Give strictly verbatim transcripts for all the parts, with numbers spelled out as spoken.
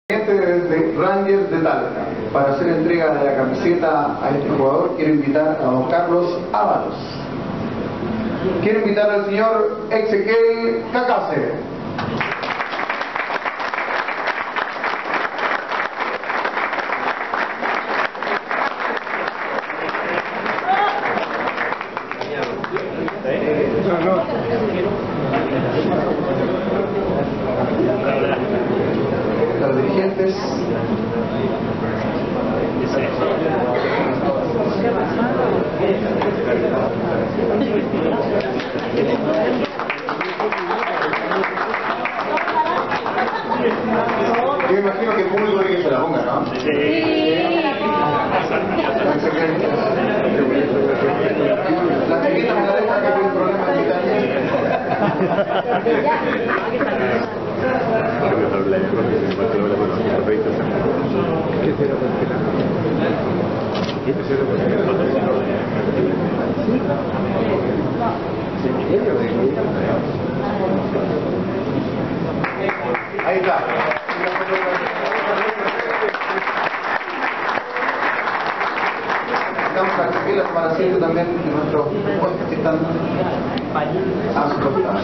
Desde Rangers de Talca, para hacer entrega de la camiseta a este jugador, quiero invitar a don Carlos Ábalos. Quiero invitar al señor Ezequiel Cacase. Los dirigentes. Yo imagino que el público quiere que se la ponga, ¿no? Sí. La chiquita me la deja, que tiene un problema de vitamina. Ahí está. Estamos aquí las para asiento también de nuestros puestos que están a su costado.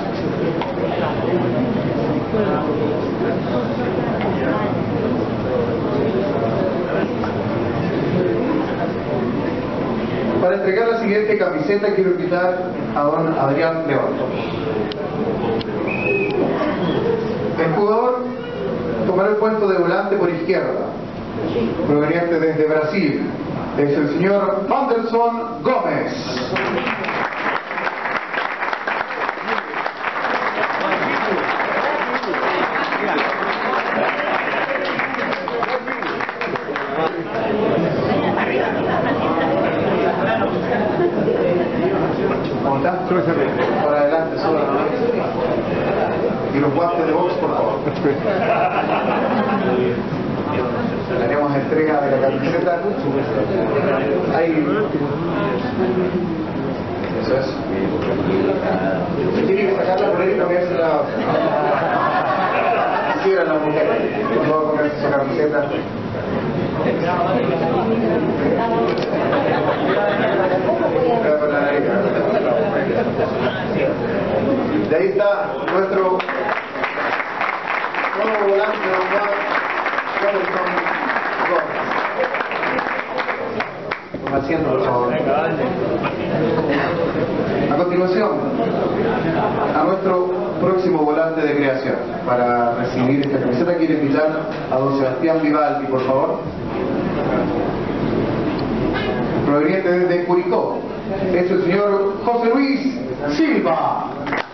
Para entregar la siguiente camiseta quiero invitar a don Adrián León. El jugador tomará el puesto de volante por izquierda, proveniente desde Brasil. Es el señor Anderson Gómez. ¿Cómo está? Por adelante, solo. Y los guantes de box, por favor. Haremos entrega de la camiseta. Ahí. Eso es. Tiene que sacarla por ahí y cambiarse la otra. Cierra la mujer. Por favor, ponerse su camiseta. De ahí está nuestro nuevo volante de Anderson Gómez. Haciendo, por favor. A continuación, a nuestro próximo volante de creación. Para recibir esta camiseta quiero invitar a don Sebastián Vivaldi, por favor. Proveniente desde Curicó. Es el señor José Luis Silva.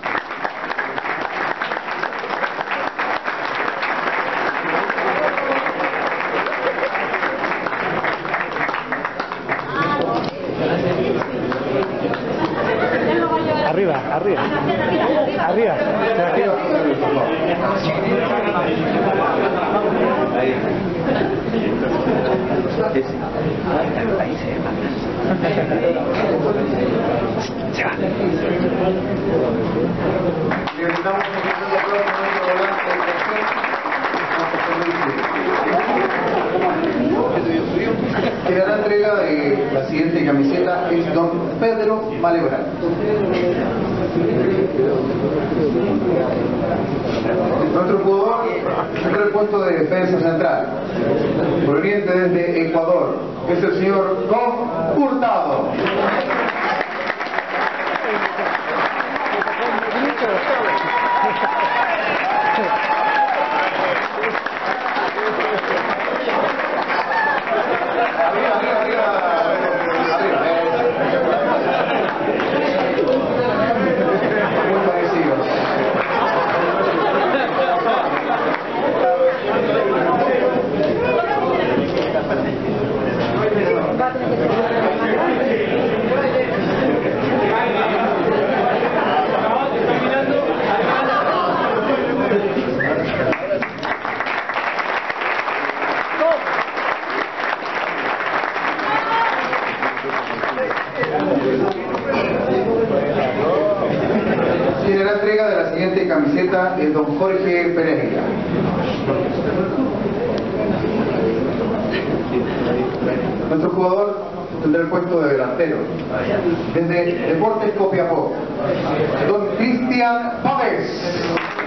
Arriba, arriba. Arriba. Ahí. Ahí se va. Quien hará entrega de la siguiente camiseta es don Pedro Malebral. Nuestro jugador entra el puesto de defensa central, proveniente desde Ecuador, es el señor Don Hurtado. Quien hará entrega de la siguiente camiseta es don Jorge Pereira. Nuestro jugador tendrá el puesto de delantero. Desde Deportes Copiapó, don Cristian Páez.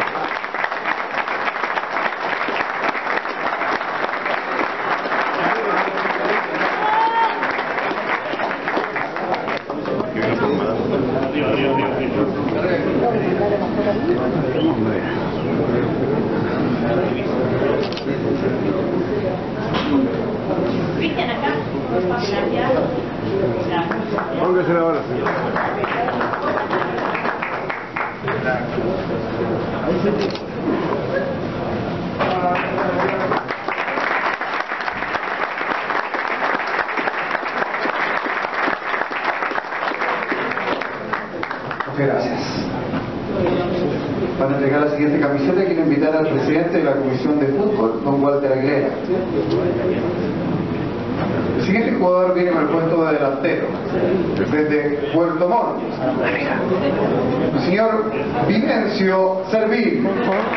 Cristian, acá. Gracias. Póngase la hora, señor. Muchas gracias. Para entregar la siguiente camiseta quiero invitar al presidente de la Comisión de Fútbol, don Walter Aguilera. El siguiente jugador viene con el puesto de delantero, desde Puerto Montt, el señor Vivencio Servín.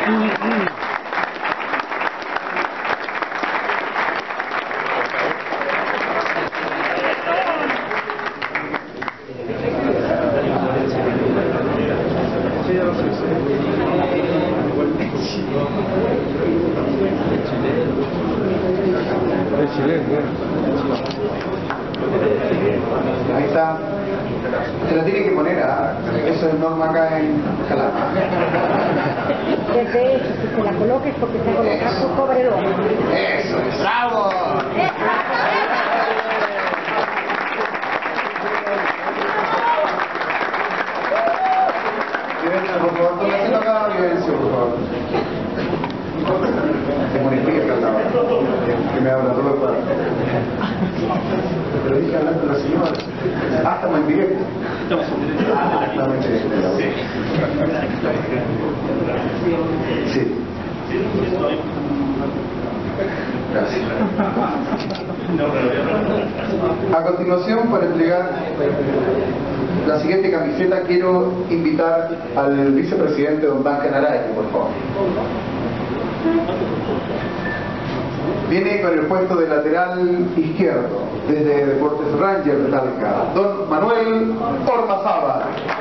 Es chileno, Ahí está. Se la tiene que poner a... Eso es norma acá en Calama. Desde eso, si se la coloques porque se coloca su cobredor. Eso es. ¡Bravo! Vivencio, por favor, póngase acá, Vivencio, por favor. Se moriría que hablaba. Que me habla todo para. Te lo dije hablando de la señora. Ah, estamos en directo. Ah, estamos en directo. Sí. Gracias. A continuación, para entregar la siguiente camiseta, quiero invitar al vicepresidente don Duncan Araya, por favor. Viene con el puesto de lateral izquierdo, desde Deportes Ranger de Talca, don Manuel Ormazábal.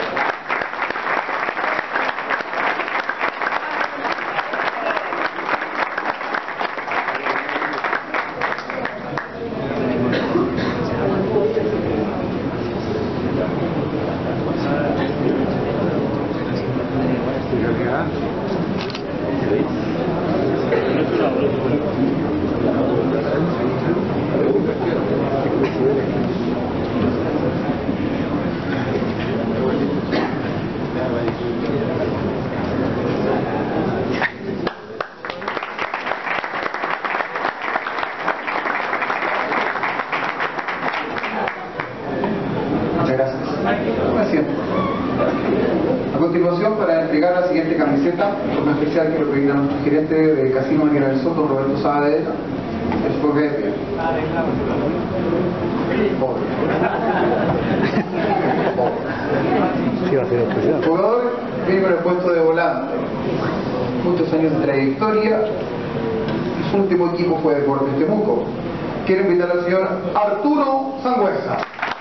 A continuación, para entregar la siguiente camiseta, una especial quiero pedir a nuestro gerente de Casino Mañana del Soto, Roberto Saavedra, el juguete. Sí, va a ser especial. El jugador viene con el puesto de volante, muchos años de trayectoria, y su último equipo fue Deportes Temuco. Quiero invitar al señor Arturo Sangüesa.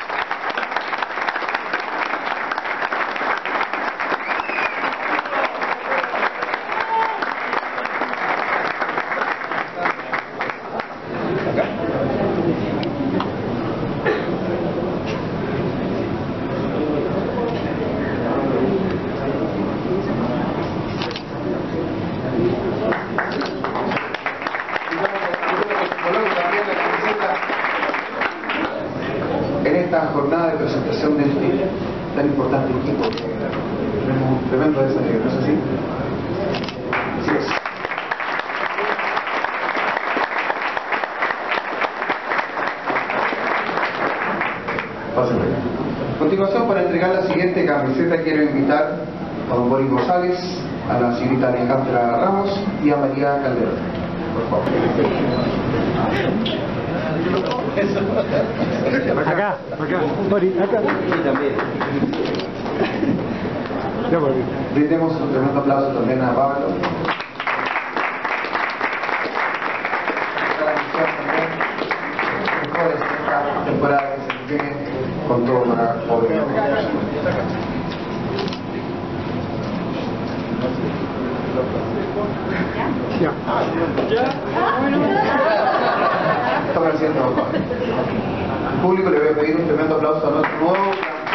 En esta jornada de presentación de este tan importante equipo, tenemos un tremendo desafío, ¿no es así? Así es. Pásenme. A continuación, para entregar la siguiente camiseta, quiero invitar a don Boris González, a la señorita Alejandra Ramos y a María Calderón. Por favor. Acá, acá, Mori, acá. Sí, también. Ya, Mori. Brindemos un tremendo aplauso también a Pablo. Ya. Estamos haciendo. El público le voy a pedir un tremendo aplauso a nuestro nuevo.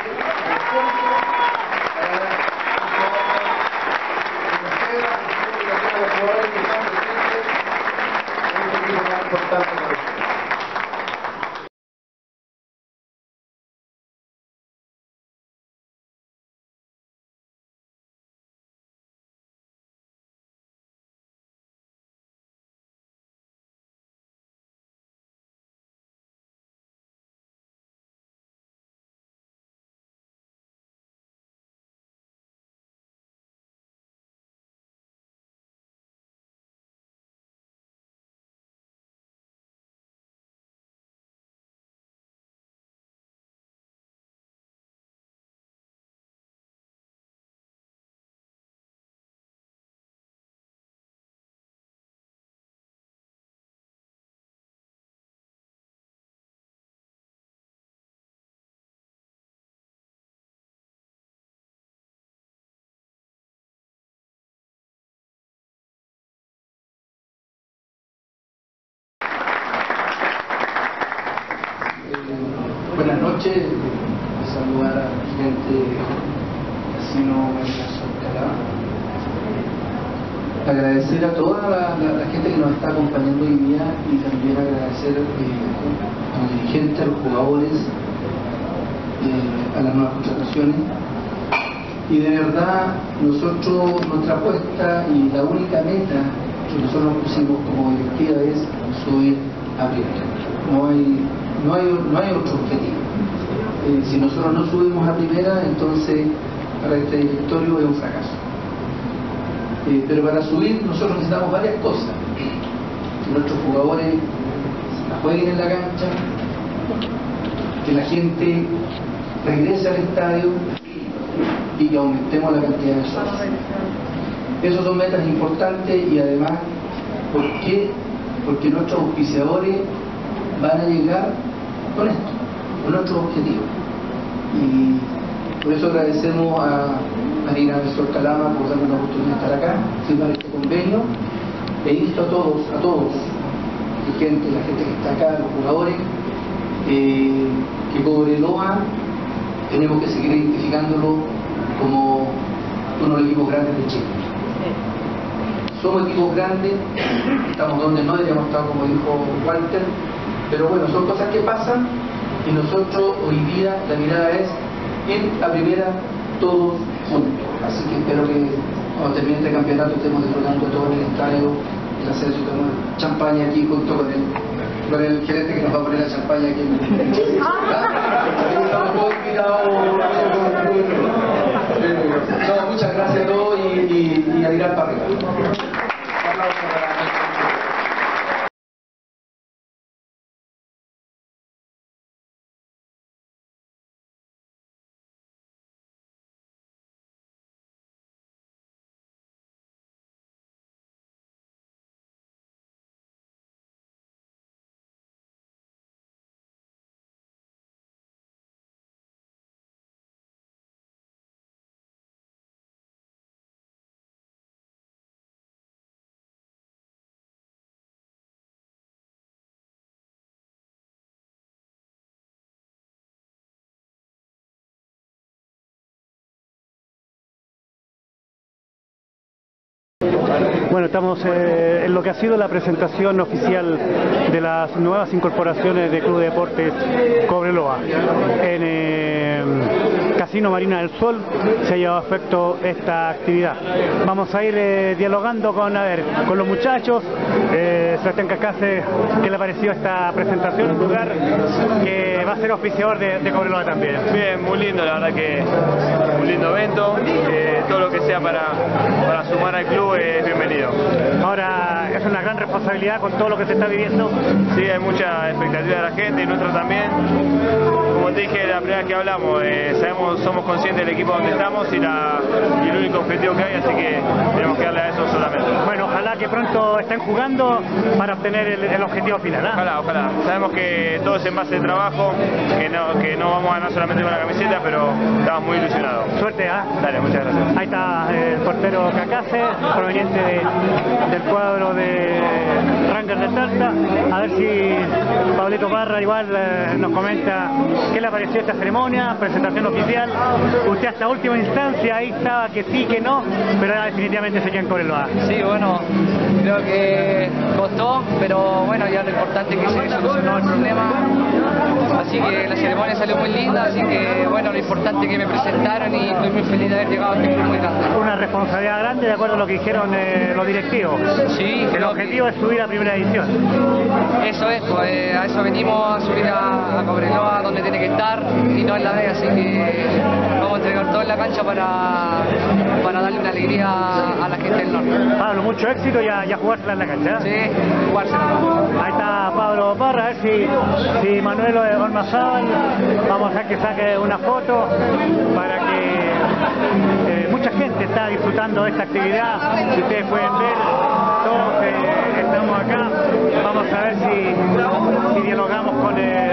Buenas noches, saludar al presidente Casino Alcalá. Agradecer a toda la, la, la gente que nos está acompañando hoy día y también agradecer eh, a los dirigentes, a los jugadores, eh, a las nuevas contrataciones. Y de verdad, nosotros, nuestra apuesta y la única meta que nosotros nos pusimos como directiva es subir a primera. No hay, no hay, no hay otro objetivo. Eh, si nosotros no subimos a primera, entonces para este directorio es un fracaso. Eh, pero para subir nosotros necesitamos varias cosas. Que nuestros jugadores jueguen en la cancha, que la gente regrese al estadio y que aumentemos la cantidad de socios. Esos son metas importantes y además, ¿por qué? Porque nuestros auspiciadores van a llegar con esto, con nuestros objetivos. Y por eso agradecemos a Marina Besor Calama por darnos la oportunidad de estar acá, firmar este convenio, e insto a todos, a todos, la gente, la gente que está acá, los jugadores, eh, que Cobreloa tenemos que seguir identificándolo como uno de los equipos grandes de Chile. Somos equipos grandes, estamos donde no deberíamos estar, como dijo Walter, pero bueno, son cosas que pasan y nosotros hoy día la mirada es ir a primera todos juntos. Así que espero que cuando termine este campeonato estemos disfrutando todo en el estadio, el ascenso, tenemos champaña aquí junto con el, con el gerente que nos va a poner la champaña aquí en el estamos todos invitados. No, muchas gracias a todos y, y, y a tirar para arriba. Un aplauso para Bueno, estamos eh, en lo que ha sido la presentación oficial de las nuevas incorporaciones de Club de Deportes Cobreloa. En eh, Casino Marina del Sol se ha llevado a efecto esta actividad. Vamos a ir eh, dialogando con, a ver, con los muchachos. Eh, Sebastián Cascase, ¿qué le pareció esta presentación? Un lugar que va a ser oficiador de, de Cobreloa también. Bien, muy lindo, la verdad que un lindo evento. Eh, todo lo que sea para, para sumar al club es bienvenido. Ahora es una gran responsabilidad con todo lo que se está viviendo. Sí, hay mucha expectativa de la gente y nuestra también. Como te dije la primera vez que hablamos, eh, sabemos, somos conscientes del equipo donde estamos y, la, y el único objetivo que hay, así que tenemos que darle a eso solamente. Bueno, ojalá que pronto estén jugando para obtener el, el objetivo final, ¿eh? Ojalá, ojalá. Sabemos que todo es en base de trabajo, que no, que no vamos a ganar solamente con la camiseta, pero estamos muy ilusionados. Suerte, ¿ah? ¿eh? Dale, muchas gracias. Ahí está el portero. Pedro Cacase, proveniente de, del cuadro de Rangers de Salta. A ver si Pablito Parra igual eh, nos comenta qué le pareció esta ceremonia, presentación oficial. Usted hasta última instancia ahí estaba que sí, que no, pero ahora definitivamente se queda en Cobreloa. Sí, bueno, creo que costó, pero bueno, ya lo importante es que se solucionó el problema. Así que la ceremonia salió muy linda, así que bueno, lo importante es que me presentaron y estoy muy feliz de haber llegado a este club muy grande. Una responsabilidad grande de acuerdo a lo que dijeron eh, los directivos. Sí, el objetivo que... es subir a primera división. Eso es, pues eh, a eso venimos, a subir a, a Cobreloa donde tiene que estar y no en la B, así que vamos a entregar todo en la cancha para, para darle una alegría a la gente del norte. Pablo, mucho éxito y a, y a jugársela en la cancha. ¿Eh? Sí, jugársela. Ahí está Pablo Parra, a ver si, si Manuel Ormazábal, vamos a hacer que saque una foto para que eh, mucha gente está disfrutando de esta actividad. Si ustedes pueden ver, todos eh, estamos acá. Vamos a ver si, si dialogamos con el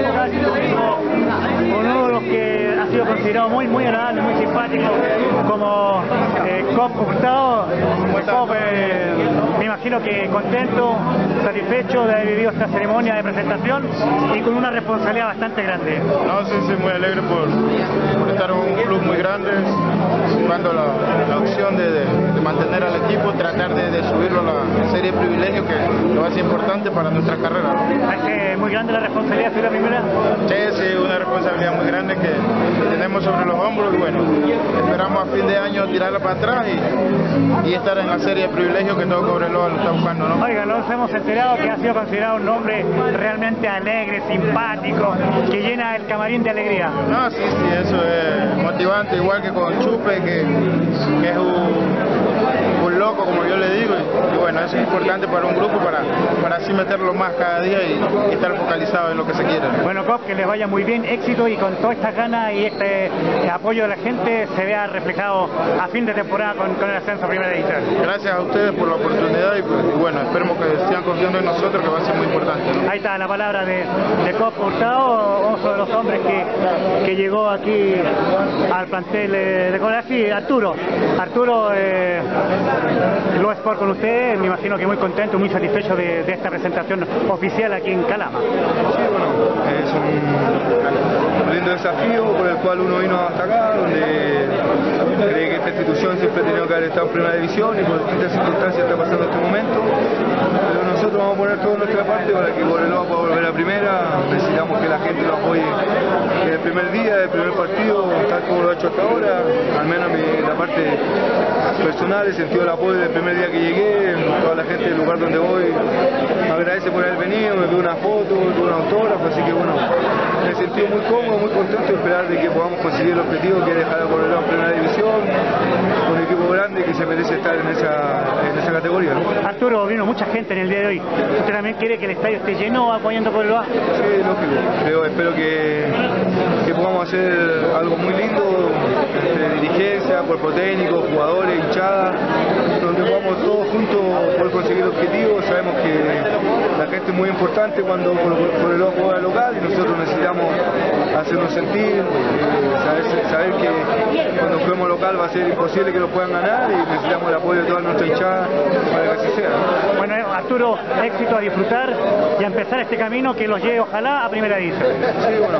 con uno de los que ha sido considerado muy muy agradable, muy simpático, como eh, Cop Hurtado. Cop, eh, me imagino que contento, satisfecho de haber vivido esta ceremonia de presentación y con una responsabilidad bastante grande. No, sí, sí, muy alegre por, por estar en un club muy grande, buscando la, la opción de, de, de mantener al equipo, tratar de, de subirlo a la serie de privilegios que, que va a ser importante para nuestra carrera, ¿no? ¿Es muy grande la responsabilidad de la primera? Sí, sí, una responsabilidad muy grande que tenemos sobre los hombros y bueno, esperamos a fin de año tirarla para atrás y, y estar en la serie de privilegios que todo Cobreloa lo está buscando, ¿no? Oiga, nos hemos enterado que ha sido considerado un hombre realmente alegre, simpático, que llena el camarín de alegría. No, sí, sí, eso es motivante, igual que con Chupe, que, que es un, un loco, como yo le digo, y, y bueno, eso es importante para un grupo, para, para así meterlo más cada día y, y estar focalizado en lo que se quiere. Bueno, Cop, que les vaya muy bien, éxito y con todas estas ganas y este eh, apoyo de la gente se vea reflejado a fin de temporada con, con el ascenso a primera división. Gracias a ustedes por la oportunidad y, pues, y bueno, esperemos que sigan confiando en nosotros, que va a ser muy importante, ¿no? Ahí está la palabra de, de Cop Hurtado, uno de los hombres que, que llegó aquí al plantel de Cobreloa. Sí, Arturo, Arturo eh, lo es por con ustedes, me imagino que muy contento, muy satisfecho de, de esta presentación oficial aquí en Calama. Sí, bueno, es un, un lindo desafío por el cual uno vino hasta acá, donde cree que esta institución siempre ha tenido que haber estado en primera división y por distintas circunstancias está pasando este momento. Pero nosotros vamos a poner todo nuestra parte para que Cobreloa pueda volver a primera. Necesitamos que la gente lo apoye desde el primer día, desde el primer partido, tal como lo ha hecho hasta ahora. Al menos mi, la parte personal, he sentido el apoyo desde el primer día que llegué. Toda la gente del lugar donde voy me agradece por haber venido, me dio una foto, me dio un autógrafo, así que bueno, me he sentido muy cómodo, muy contento de esperar de que podamos conseguir el objetivo que es dejar a Cobreloa en primera división, un equipo grande que se merece estar en esa, en esa categoría, ¿no? Arturo, vino mucha gente en el día de hoy. ¿Usted también quiere que el estadio esté lleno apoyando Cobreloa? Sí, lógico. Creo, espero que, que podamos hacer algo muy lindo, entre dirigencia, cuerpo técnico, jugadores, hinchada, donde podamos todos juntos poder conseguir el objetivo. Sabemos que la gente es muy importante cuando Cobreloa juega local y nosotros necesitamos hacernos sentir, eh, saber, saber que cuando juguemos local va a ser imposible que lo puedan ganar y necesitamos el apoyo de toda nuestra hinchada para que así sea. Bueno, Arturo, éxito, a disfrutar y a empezar este camino que los lleve ojalá a primera división. Sí, bueno,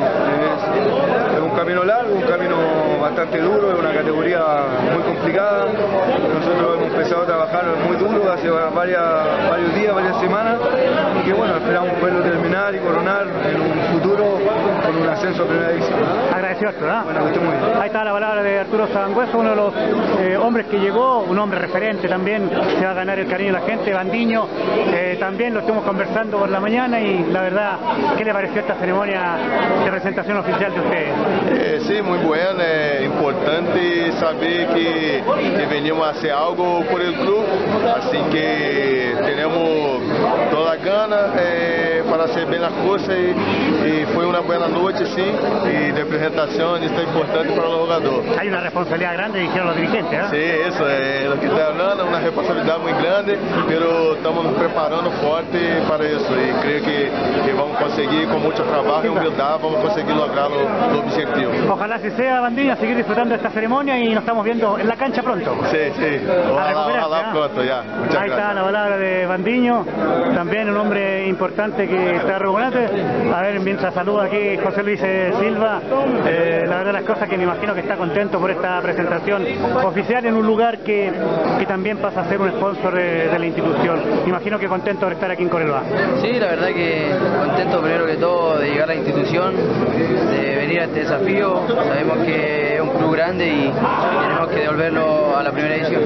es, es un camino largo, un camino bastante duro, es una categoría muy complicada. Nosotros hemos empezado a trabajar muy duro hace varias, varios días, varias semanas y que bueno, esperamos poderlo terminar y coronar en un futuro con un ascenso a primera división. Agradecido, Arturo. ¿eh? Bueno, que esté muy bien. Ahí está la palabra de Arturo Sangüeso, uno de los eh, hombres que llegó, un hombre referente también, se va a ganar el cariño de la gente. Bandiño, eh, también lo estuvimos conversando por la mañana y la verdad, ¿qué le pareció esta ceremonia de presentación oficial de ustedes? Eh, sí, muy buena, es importante saber que, que venimos a hacer algo por el club así que tenemos toda gana eh, para hacer bien las cosas y, y fue una buena noche, sí, y de presentación, esto es importante para los jugadores. Hay una responsabilidad grande, dijeron los dirigentes, ¿eh? Sí, eso es lo que está hablando, una responsabilidad muy grande, pero estamos nos preparando fuerte para eso y creo que, que vamos a conseguir con mucho trabajo y humildad, vamos a conseguir lograr los lo objetivo. Ojalá si sea, Bandiño, seguir disfrutando de esta ceremonia y nos estamos viendo en la cancha pronto. Sí, sí, ojalá, ojalá ¿eh? pronto ya. Muchas Ahí gracias. está la palabra de Bandiño, también un hombre importante que está recuperante. A ver, mientras saluda aquí José Luis Silva, eh, la verdad las cosas que me imagino que está contento por esta presentación oficial en un lugar que, que también pasa a ser un sponsor de, de la institución. Me imagino que contento de estar aquí en Cobreloa. Sí, la verdad que contento primero que todo de llegar a la institución, de venir a este desafío. Sabemos que es un club grande y tenemos que devolverlo a la primera edición.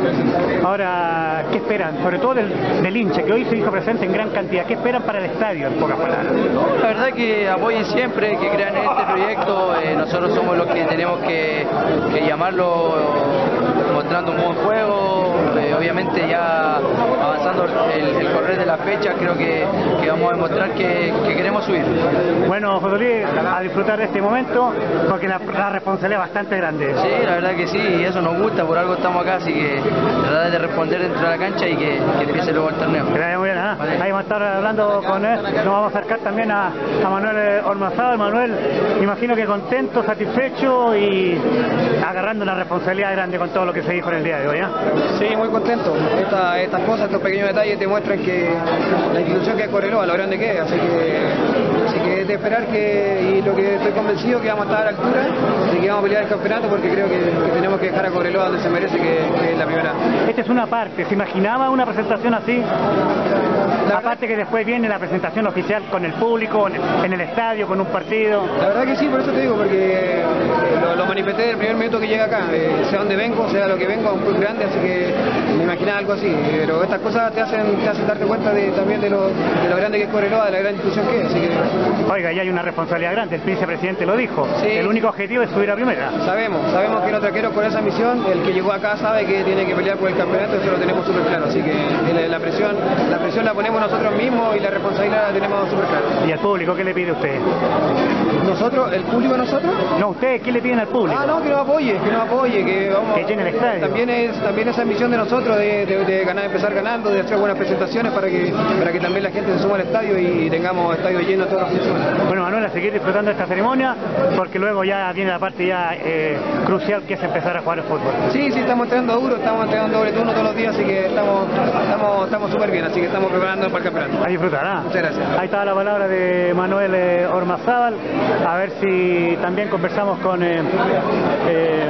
Ahora, ¿qué esperan? Sobre todo del, del hincha, que hoy se hizo presente en gran cantidad. ¿Qué esperan para el estadio, en pocas palabras? La verdad que apoyen siempre, que crean en este proyecto. Eh, nosotros somos los que tenemos que, que llamarlo mostrando un buen juego. Eh, obviamente ya avanzando el, el correr de la fecha, creo que, que vamos a demostrar que, que queremos subir. Bueno, José Luis, a disfrutar de este momento, porque la, la responsabilidad es bastante grande. Sí, la verdad que sí, y eso nos gusta, por algo estamos acá, así que tratar de responder dentro de la cancha y que, que empiece luego el torneo. Que vaya muy bien, ¿eh? Vale. Ahí vamos a estar hablando con él, nos vamos a acercar también a, a Manuel Ormazábal. Manuel, me imagino que contento, satisfecho y agarrando una responsabilidad grande con todo lo que se dijo en el día de hoy, ¿eh? Sí, muy contento. Esta, estas cosas, estos pequeños detalles demuestran que la institución que es Cobreloa, lo grande que es, así que, así que es de esperar que, y lo que estoy convencido que vamos a estar a la altura de que vamos a pelear el campeonato, porque creo que, que tenemos que dejar a Cobreloa donde se merece, que, que es la primera. Esta es una parte, ¿se imaginaba una presentación así? La Aparte que después viene la presentación oficial con el público, en el, en el estadio, con un partido. La verdad que sí, por eso te digo, porque lo, lo manifesté desde el primer minuto que llegué acá, eh, sea donde vengo, sea lo que vengo, a un club grande, así que me imaginaba algo así, pero estas cosas te hacen, te hacen darte cuenta de, también de lo, de lo grande que es Cobreloa, de la gran institución que es, así que... Oiga, ya hay una responsabilidad grande, el vicepresidente lo dijo, sí. El único objetivo es subir a primera. Sabemos, sabemos que los traqueros con esa misión, el que llegó acá sabe que tiene que pelear por el campeonato, eso lo tenemos súper claro, así que la, la presión la presión la ponemos nosotros mismos y la responsabilidad la tenemos súper claro. ¿Y al público qué le pide usted? ¿Nosotros? ¿El público a nosotros? No, ¿ustedes qué le piden al público? Ah, no, que nos apoye, que nos apoye, que vamos... Que llene el estadio. También es también esa misión de nosotros de, de, de ganar, empezar ganando, de hacer buenas presentaciones para que para que también la gente se suma al estadio y tengamos estadio lleno todos los fines de semana. Bueno, Manuel, a seguir disfrutando de esta ceremonia, porque luego ya viene la parte ya eh, crucial, que es empezar a jugar al fútbol. Sí, sí, estamos entrenando duro, estamos entrenando doble turno todos los días, así que estamos estamos estamos súper bien, así que estamos preparando para el campeonato. A disfrutar, ¿ah? Muchas gracias. Ahí está la palabra de Manuel eh, Ormazábal, a ver si también conversamos con eh, eh,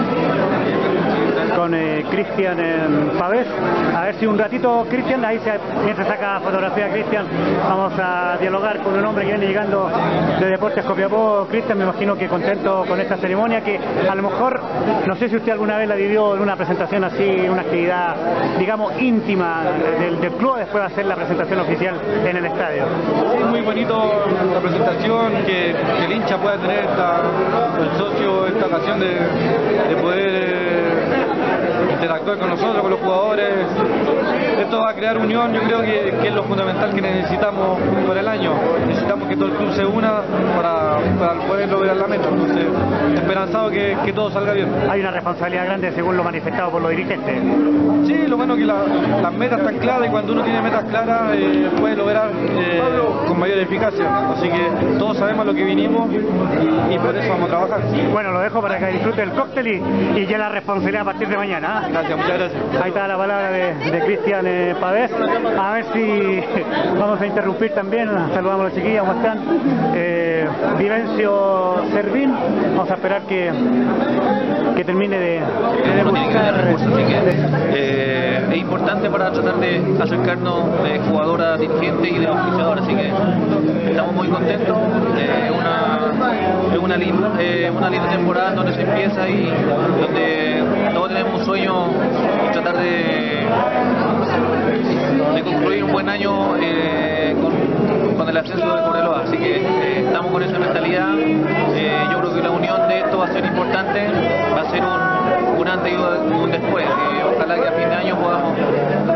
con eh, Cristian eh, Pavés, a ver si un ratito, Cristian, ahí se, mientras saca fotografía Cristian, vamos a dialogar con un hombre que viene llegando de Deportes Copiapó. Cristian, me imagino que contento con esta ceremonia, que a lo mejor, no sé si usted alguna vez la vivió en una presentación así, una actividad, digamos, íntima del, del club, después va a ser la presentación oficial en el estadio. Sí, muy bonito la presentación, que, que el hincha pueda tener esta, el socio, esta ocasión de, de poder eh, interactuar con nosotros, con los jugadores. Esto va a crear unión, yo creo que, que es lo fundamental que necesitamos por el año. Necesitamos que todo el club se una para, para poder lograr la meta. Entonces, esperanzado que, que todo salga bien. Hay una responsabilidad grande según lo manifestado por los dirigentes. Sí, lo bueno es que la, las metas están claras y cuando uno tiene metas claras eh, puede lograr eh, con mayor eficacia. Así que todos sabemos a lo que vinimos y, y por eso vamos a trabajar. Bueno, lo dejo para que disfrute el cóctel y, y ya la responsabilidad a partir de mañana. ¿eh? Gracias, muchas gracias. Ahí está la palabra de, de Cristian eh, Pavés. A ver si vamos a interrumpir también. Saludamos a los chiquillos, ¿cómo están? Eh, Vivencio Servín. Vamos a esperar que, que termine de, de buscar. Eh, es importante para tratar de acercarnos de jugador a dirigente y de oficiador, así que estamos muy contentos. Eh, una, es una linda, eh, una linda temporada donde se empieza y donde todos tenemos un sueño y tratar de, de concluir un buen año eh, con, con el ascenso de Cobreloa, así que eh, estamos con esa mentalidad. Eh, yo creo que la unión de esto va a ser importante, va a ser un, un antes y un después, y ojalá que a fin de año podamos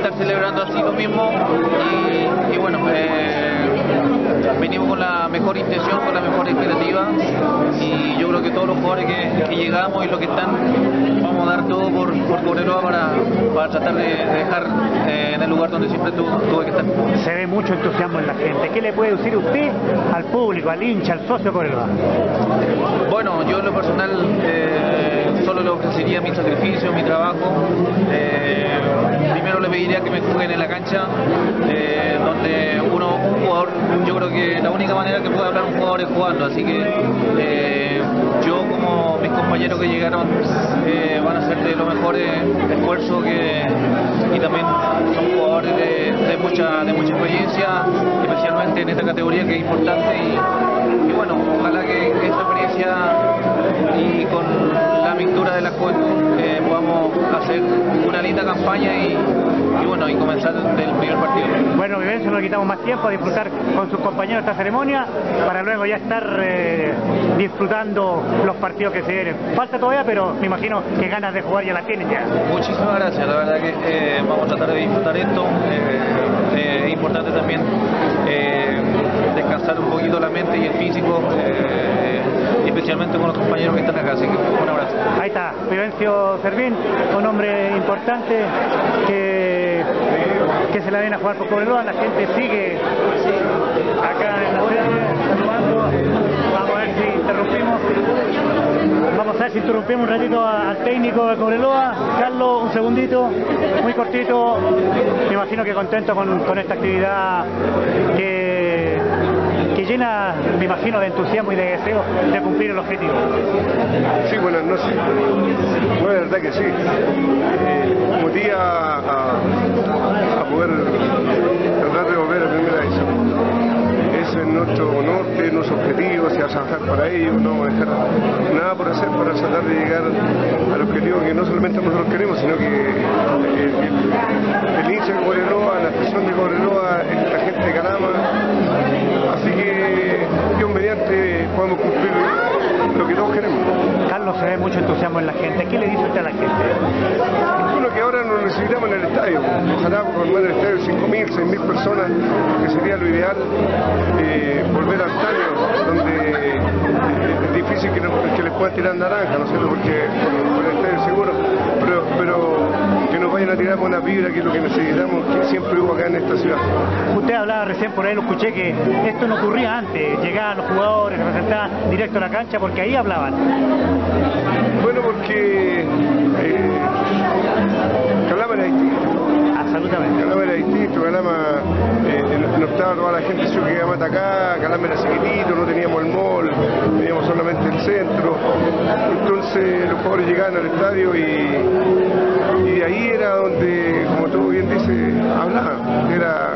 estar celebrando así lo mismo y, y bueno, eh, venimos con la mejor intención, con la mejor expectativa y yo creo que todos los jugadores que, que llegamos y los que están vamos a dar todo por, por Cobreloa para, para tratar de dejar eh, en el lugar donde siempre tu, tuve que estar. Se ve mucho entusiasmo en la gente. ¿Qué le puede decir usted al público, al hincha, al socio Cobreloa? Bueno, yo en lo personal eh, solo le ofrecería mi sacrificio, mi trabajo. Eh, primero le pediría que me juguen en la cancha, eh, donde uno, un jugador, yo creo que la única manera que puede hablar un jugador es jugando, así que eh, yo como mis compañeros que llegaron eh, van a hacer de lo mejor eh, esfuerzo que, y también son jugadores de, de, mucha, de mucha experiencia, especialmente en esta categoría que es importante y, y bueno, ojalá que esta experiencia y con la mixtura de la juventud eh, podamos hacer una linda campaña y, y bueno, y comenzar del primer partido. Bueno, Vivencio, no le quitamos más tiempo a disfrutar con sus compañeros esta ceremonia para luego ya estar eh, disfrutando los partidos que se vienen. Falta todavía, pero me imagino que ganas de jugar ya las tienen ya. Muchísimas gracias, la verdad que eh, vamos a tratar de disfrutar esto. Eh, eh, es importante también eh, descansar un poquito la mente y el físico, eh, especialmente con los compañeros que están acá, así que un abrazo. Ahí está, Vivencio Servín, un hombre importante que, que se la viene a jugar por Cobreloa. La gente sigue acá en la sede saludando. Vamos a ver si interrumpimos. Vamos a ver si interrumpimos un ratito al técnico de Cobreloa. Carlos, un segundito, muy cortito. Me imagino que contento con, con esta actividad que, que llena, me imagino, de entusiasmo y de deseo de cumplir el objetivo. Sí, buenas noches. Bueno, la verdad que sí. Eh, motiva a, a poder tratar de volver a primera división. Ese es nuestro norte, nuestro objetivo, hacia trabajar para ello, no vamos a dejar nada por hacer para tratar de llegar al objetivo que no solamente nosotros queremos, sino que el, el, el hincha de Cobreloa, la estación de Cobreloa, la gente de Calama, así que Dios mediante podemos cumplir lo que todos queremos. Carlos, se ve mucho entusiasmo en la gente. ¿Qué le dice usted a la gente? Bueno, que ahora nos necesitamos en el estadio. Ojalá formar el estadio cinco mil, seis mil personas, que sería lo ideal. Eh, volver al estadio, donde eh, es difícil que, no, que les puedan tirar naranja, ¿no es cierto? Porque con el estadio seguro, pero, pero que nos vayan a tirar buena vibra, que es lo que necesitamos, que siempre hubo acá en esta ciudad. Usted hablaba recién, por ahí lo escuché, que esto no ocurría antes, llegaban los jugadores, se presentaban directo a la cancha, porque ahí hablaban. Bueno, porque eh, Calama era distinto. Absolutamente. Calama era distinto, Calama eh, no estaba toda la gente que Calama está acá, Calama era chiquitito, no teníamos el mall, teníamos solamente el centro. Entonces los jugadores llegaban al estadio y, y de ahí era donde, como tú bien dices, hablaban. Era,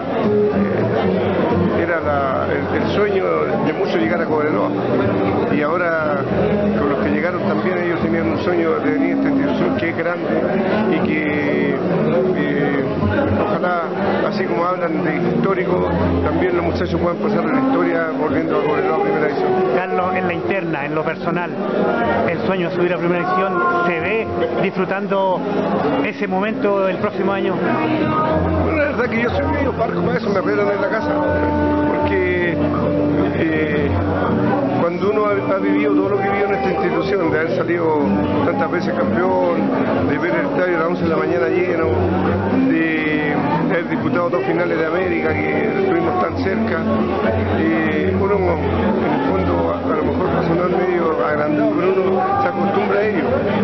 eh, era la, el, el sueño de muchos llegar a Cobreloa. Y ahora con los que llegaron también, ellos tenían un sueño de venir a esta institución que es grande y que eh, ojalá, así como hablan de histórico, también los muchachos puedan pasar la historia volviendo a Cobreloa a primera división. Carlos, en la interna, en lo personal, el sueño de subir a primera división, ¿se ve disfrutando ese momento el próximo año? Bueno, la verdad que yo soy medio parco para eso, me arreglan en la casa, porque eh, cuando uno ha, ha vivido todo lo que vivió en esta institución, de haber salido tantas veces campeón, de ver el estadio a las once de la mañana lleno, de haber disputado dos finales de América que estuvimos tan cerca, eh, uno en el fondo a, a lo mejor va a sonar medio agrandado, pero uno se acostumbra a ello.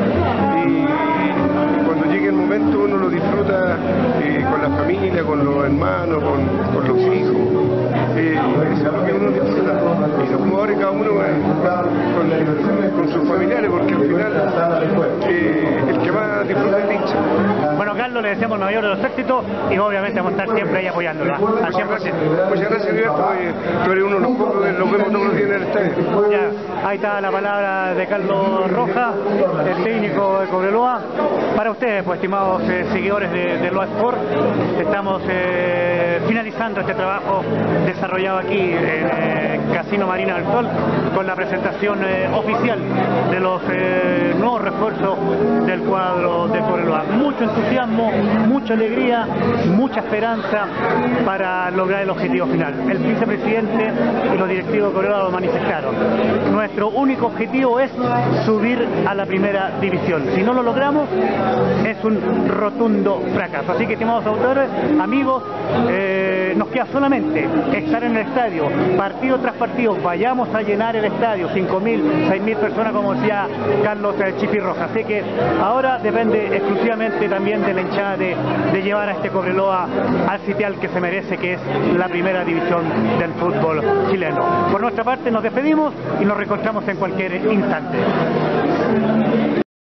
Y cuando llegue el momento uno lo disfruta eh, con la familia, con los hermanos, con, con los hijos. Eh, eso es lo que uno disfruta. Y los jugadores cada uno eh, con, con sus familiares, porque al final eh, el que más disfruta es el hincha. Bueno, Carlos, le deseamos el mayor de los éxitos y obviamente vamos a estar siempre ahí apoyándolo al cien por ciento. Muchas gracias, Alberto. Tú eres uno de los pocos que los vemos todos los días en el estadio. Ya, ahí está la palabra de Carlos Rojas, el técnico de Cobreloa. Para ustedes, pues, estimados eh, seguidores de, de Loa Sport, estamos eh, finalizando este trabajo desarrollado aquí en eh, Casino Marina del Sol con la presentación eh, oficial de los eh, nuevos refuerzos del cuadro de Cobreloa. Mucho entusiasmo, mucha alegría, mucha esperanza para lograr el objetivo final. El vicepresidente y los directivos de Cobreloa lo manifestaron. Nuestro único objetivo es subir a la primera división. Si no lo logramos, es un rotundo fracaso. Así que, estimados autores, amigos, eh, nos queda solamente estar en el estadio, partido tras partido. Vayamos a llenar el estadio, cinco mil, seis mil personas, como decía Carlos Chipi Rojas. Así que ahora depende exclusivamente también de la hinchada de, de llevar a este Cobreloa al sitial que se merece, que es la primera división del fútbol chileno. Por nuestra parte nos despedimos y nos reencontramos en cualquier instante.